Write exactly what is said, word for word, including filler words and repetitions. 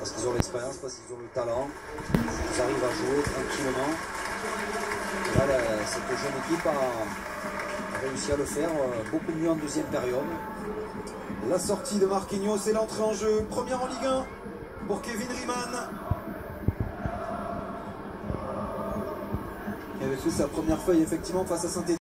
parce qu'ils ont l'expérience, parce qu'ils ont le talent. Ils arrivent à jouer tranquillement. Et là, la, cette jeune équipe a réussi à le faire beaucoup mieux en deuxième période. La sortie de Marquinhos et l'entrée en jeu. Première en Ligue un pour Kevin Riemann. Il avait fait sa première feuille effectivement face à Saint-Étienne.